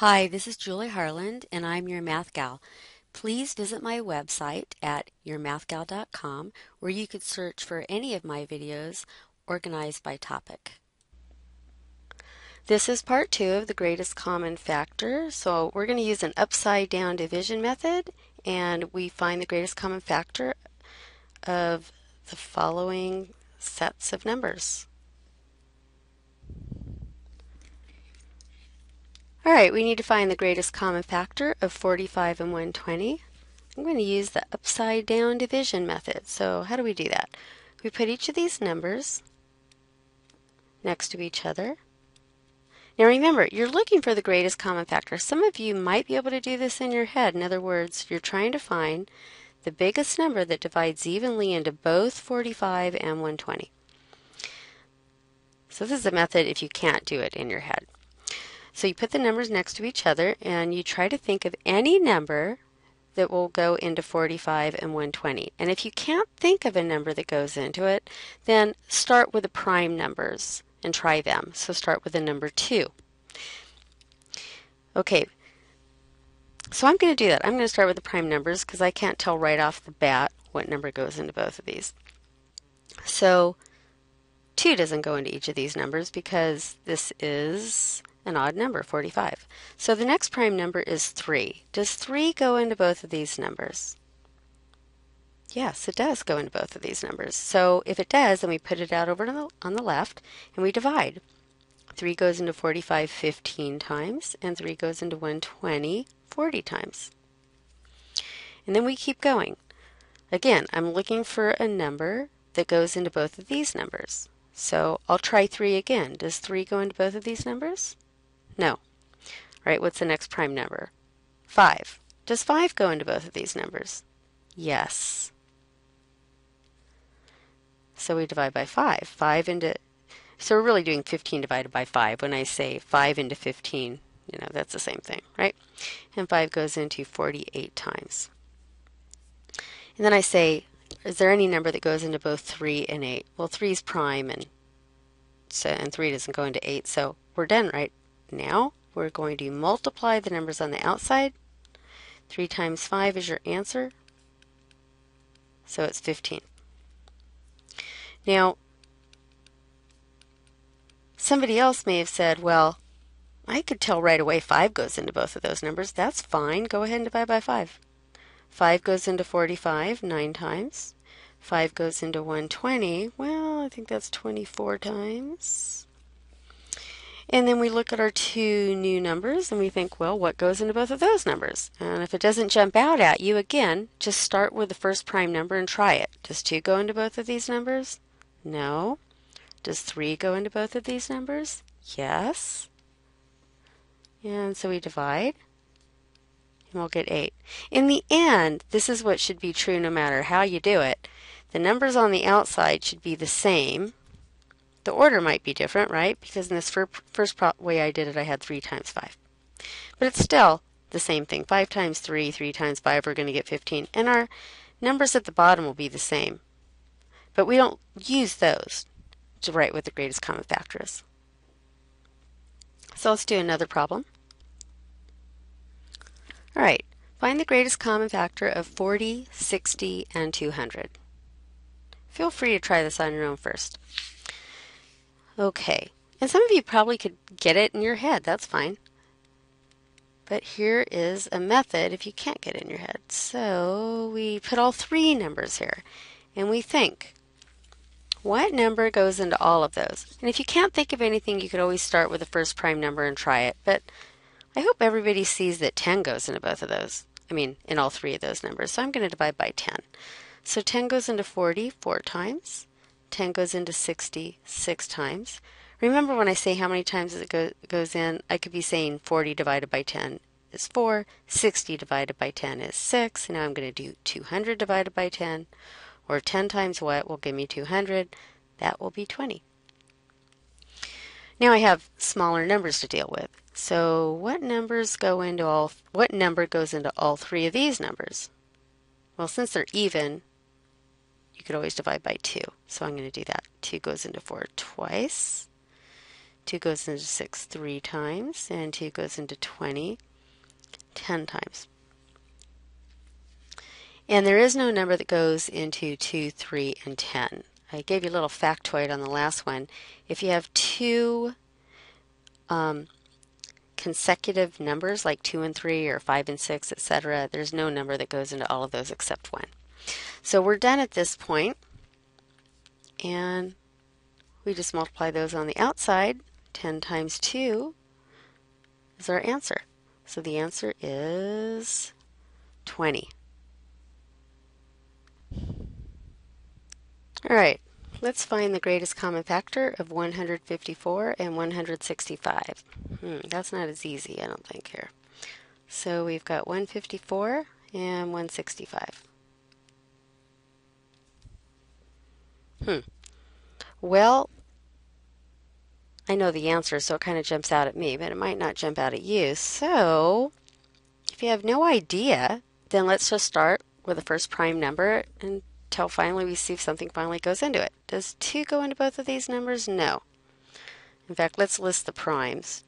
Hi, this is Julie Harland, and I'm your Math Gal. Please visit my website at yourmathgal.com, where you could search for any of my videos organized by topic. This is part 2 of the greatest common factor. So we're going to use an upside down division method, and we find the greatest common factor of the following sets of numbers. All right, we need to find the greatest common factor of 45 and 120. I'm going to use the upside down division method. So how do we do that? We put each of these numbers next to each other. Now remember, you're looking for the greatest common factor. Some of you might be able to do this in your head. In other words, you're trying to find the biggest number that divides evenly into both 45 and 120. So this is a method if you can't do it in your head. So you put the numbers next to each other and you try to think of any number that will go into 45 and 120. And if you can't think of a number that goes into it, then start with the prime numbers and try them. So start with the number 2. Okay, so I'm going to do that. I'm going to start with the prime numbers because I can't tell right off the bat what number goes into both of these. So 2 doesn't go into each of these numbers because this is an odd number, 45. So the next prime number is 3. Does 3 go into both of these numbers? Yes, it does go into both of these numbers. So if it does, then we put it out over on the left and we divide. 3 goes into 45 15 times, and 3 goes into 120 40 times. And then we keep going. Again, I'm looking for a number that goes into both of these numbers. So I'll try 3 again. Does 3 go into both of these numbers? No. Right, what's the next prime number? 5. Does 5 go into both of these numbers? Yes. So we divide by 5. So we're really doing 15 divided by 5. When I say 5 into 15, that's the same thing, right? And 5 goes into 48 times. And then I say, is there any number that goes into both 3 and 8? Well, 3 is prime, and 3 doesn't go into 8, so we're done right now. We're going to multiply the numbers on the outside. 3 times 5 is your answer, so it's 15. Now, somebody else may have said, well, I could tell right away 5 goes into both of those numbers. That's fine. Go ahead and divide by 5. 5 goes into 45 9 times. 5 goes into 120. Well, I think that's 24 times. And then we look at our 2 new numbers and we think, well, what goes into both of those numbers? And if it doesn't jump out at you, again, just start with the first prime number and try it. Does 2 go into both of these numbers? No. Does 3 go into both of these numbers? Yes. And so we divide, and we'll get 8. In the end, this is what should be true no matter how you do it. The numbers on the outside should be the same. The order might be different, right? Because in this first way I did it, I had 3 times 5. But it's still the same thing. 5 times 3, 3 times 5, we're going to get 15. And our numbers at the bottom will be the same. But we don't use those to write what the greatest common factor is. So let's do another problem. All right, find the greatest common factor of 40, 60, and 200. Feel free to try this on your own first. Okay, and some of you probably could get it in your head, that's fine. But here is a method if you can't get it in your head. So we put all 3 numbers here, and we think, what number goes into all of those? And if you can't think of anything, you could always start with the first prime number and try it. But I hope everybody sees that 10 goes into both of those. In all 3 of those numbers. So I'm going to divide by 10. So 10 goes into 40 4 times. 10 goes into 60 6 times. Remember when I say how many times it goes in, I could be saying 40 divided by 10 is 4, 60 divided by 10 is 6, and now I'm going to do 200 divided by 10, or 10 times what will give me 200? That will be 20. Now I have smaller numbers to deal with. So what number goes into all 3 of these numbers? Well, since they're even, you could always divide by 2. So I'm going to do that. 2 goes into 4 twice. 2 goes into 6 3 times, and 2 goes into 20 10 times. And there is no number that goes into 2, 3, and 10. I gave you a little factoid on the last one. If you have two consecutive numbers like 2 and 3 or 5 and 6, etc., there's no number that goes into all of those except 1. So we're done at this point, and we just multiply those on the outside. 10 times 2 is our answer. So the answer is 20. All right, let's find the greatest common factor of 154 and 165. That's not as easy, I don't think, here. So we've got 154 and 165. Well, I know the answer, so it kind of jumps out at me, but it might not jump out at you. So if you have no idea, then let's just start with the first prime number until finally we see if something finally goes into it. Does 2 go into both of these numbers? No. In fact, let's list the primes.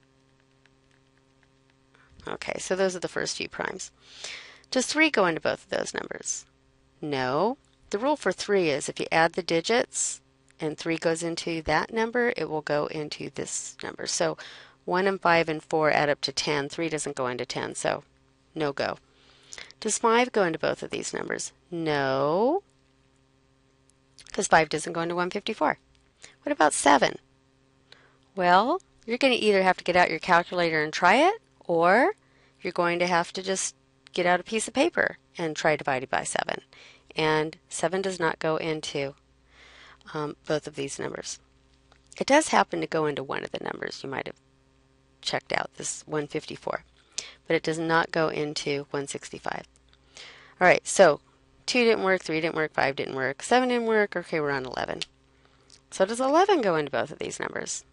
Okay, so those are the first few primes. Does 3 go into both of those numbers? No. The rule for 3 is if you add the digits and 3 goes into that number, it will go into this number. So 1 and 5 and 4 add up to 10. 3 doesn't go into 10, so no go. Does 5 go into both of these numbers? No, because 5 doesn't go into 154. What about 7? Well, you're going to either have to get out your calculator and try it, or you're going to have to just get out a piece of paper and try dividing by 7. And 7 does not go into both of these numbers. It does happen to go into one of the numbers. You might have checked out this 154, but it does not go into 165. All right, so 2 didn't work, 3 didn't work, 5 didn't work, 7 didn't work. Okay, we're on 11. So does 11 go into both of these numbers?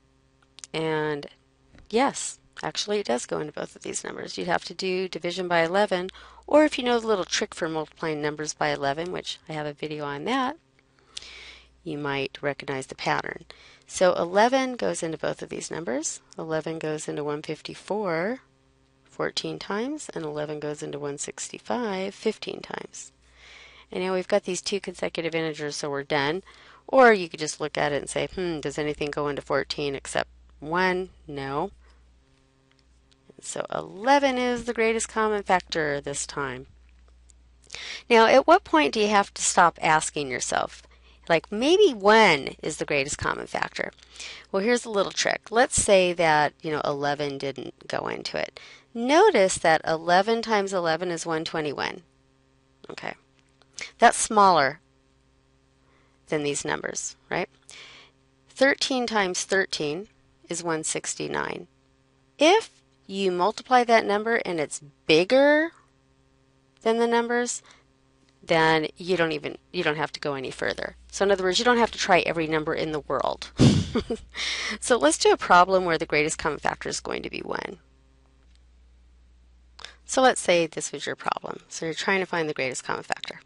And yes, actually it does go into both of these numbers. You'd have to do division by 11, or if you know the little trick for multiplying numbers by 11, which I have a video on that, you might recognize the pattern. So 11 goes into both of these numbers. 11 goes into 154 14 times, and 11 goes into 165 15 times. And now we've got these two consecutive integers, so we're done. Or you could just look at it and say, does anything go into 14 except 1? No. So 11 is the greatest common factor this time. Now, at what point do you have to stop asking yourself, like maybe 1 is the greatest common factor? Well, here's a little trick. Let's say that 11 didn't go into it. Notice that 11 times 11 is 121. Okay, that's smaller than these numbers, right? 13 times 13 is 169. If you multiply that number and it's bigger than the numbers, then you don't have to go any further. So in other words, you don't have to try every number in the world. So let's do a problem where the greatest common factor is going to be 1. So let's say this was your problem. So you're trying to find the greatest common factor.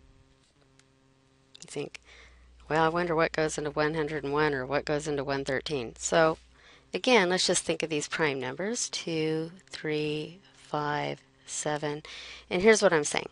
You think, well, I wonder what goes into 101 or what goes into 113. So again, let's just think of these prime numbers, 2, 3, 5, 7. And here's what I'm saying.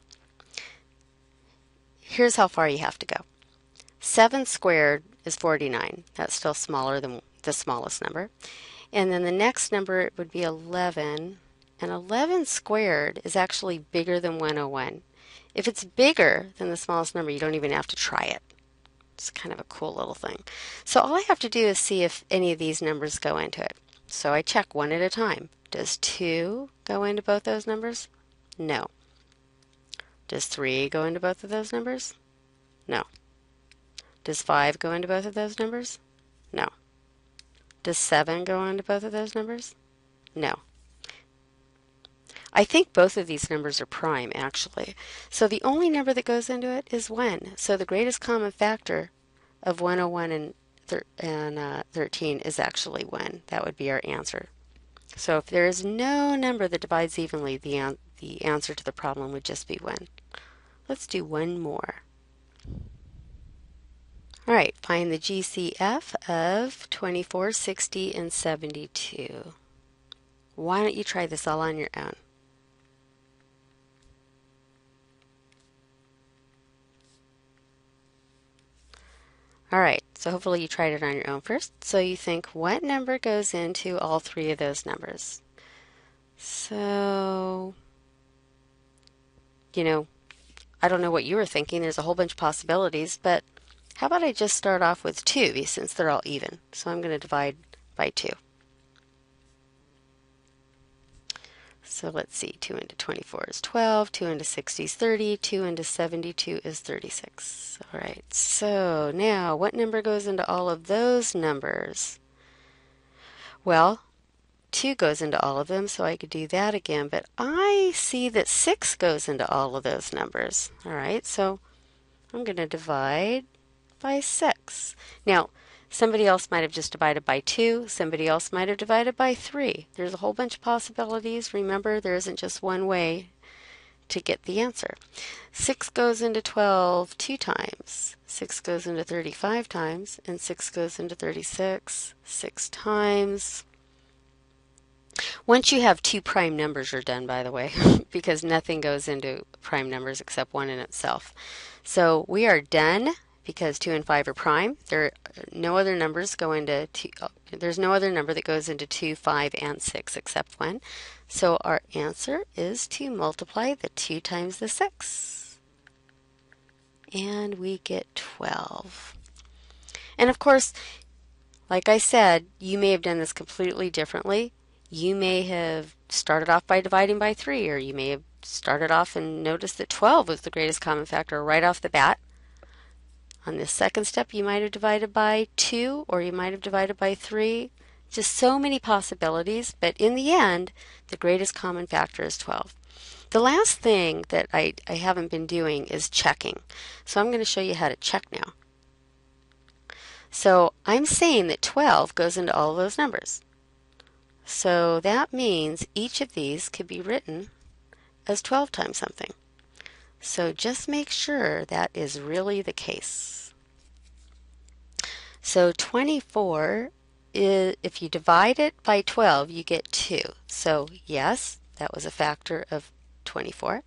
Here's how far you have to go. 7 squared is 49. That's still smaller than the smallest number. And then the next number would be 11. And 11 squared is actually bigger than 101. If it's bigger than the smallest number, you don't even have to try it. It's kind of a cool little thing. So all I have to do is see if any of these numbers go into it. So I check one at a time. Does 2 go into both those numbers? No. Does 3 go into both of those numbers? No. Does 5 go into both of those numbers? No. Does 7 go into both of those numbers? No. I think both of these numbers are prime, actually. So the only number that goes into it is 1. So the greatest common factor of 101 and 13 is actually 1. That would be our answer. So if there is no number that divides evenly, the answer to the problem would just be 1. Let's do one more. All right, find the GCF of 24, 60, and 72. Why don't you try this all on your own? All right, so hopefully you tried it on your own first. So you think, what number goes into all three of those numbers? So, I don't know what you were thinking. There's a whole bunch of possibilities, but how about I just start off with 2 since they're all even? So I'm going to divide by 2. So let's see, 2 into 24 is 12, 2 into 60 is 30, 2 into 72 is 36. All right, so now what number goes into all of those numbers? Well, 2 goes into all of them, so I could do that again, but I see that 6 goes into all of those numbers. All right, so I'm going to divide by 6. Now, somebody else might have just divided by 2. Somebody else might have divided by 3. There's a whole bunch of possibilities. Remember, there isn't just one way to get the answer. 6 goes into 12 2 times. 6 goes into 35 times. And 6 goes into 36 6 times. Once you have 2 prime numbers, you're done, by the way, because nothing goes into prime numbers except one in itself. So we are done because 2 and 5 are prime. There are no other numbers go into there's no other number that goes into 2, 5, and 6 except 1. So our answer is to multiply the 2 times the 6. And we get 12. And of course, like I said, you may have done this completely differently. You may have started off by dividing by 3, or you may have started off and noticed that 12 was the greatest common factor right off the bat. On this second step, you might have divided by 2, or you might have divided by 3. Just so many possibilities, but in the end, the greatest common factor is 12. The last thing that I haven't been doing is checking. So I'm going to show you how to check now. So I'm saying that 12 goes into all of those numbers. So that means each of these could be written as 12 times something. So just make sure that is really the case. So 24, if you divide it by 12, you get 2. So yes, that was a factor of 24.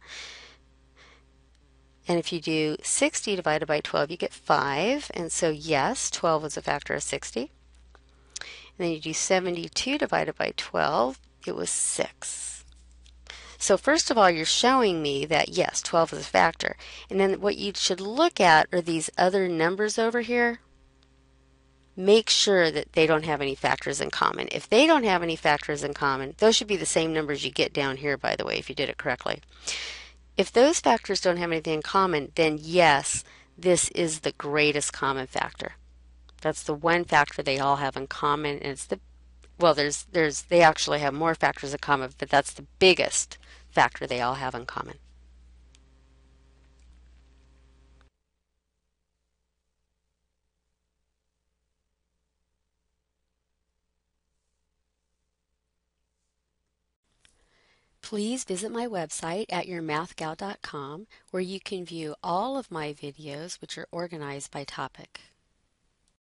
And if you do 60 divided by 12, you get 5. And so yes, 12 was a factor of 60. And then you do 72 divided by 12, it was 6. So first of all, you're showing me that yes, 12 is a factor. And then what you should look at are these other numbers over here. Make sure that they don't have any factors in common. If they don't have any factors in common, those should be the same numbers you get down here, by the way, if you did it correctly. If those factors don't have anything in common, then yes, this is the greatest common factor. That's the one factor they all have in common, and it's they actually have more factors in common, but that's the biggest factor they all have in common. Please visit my website at yourmathgal.com, where you can view all of my videos, which are organized by topic.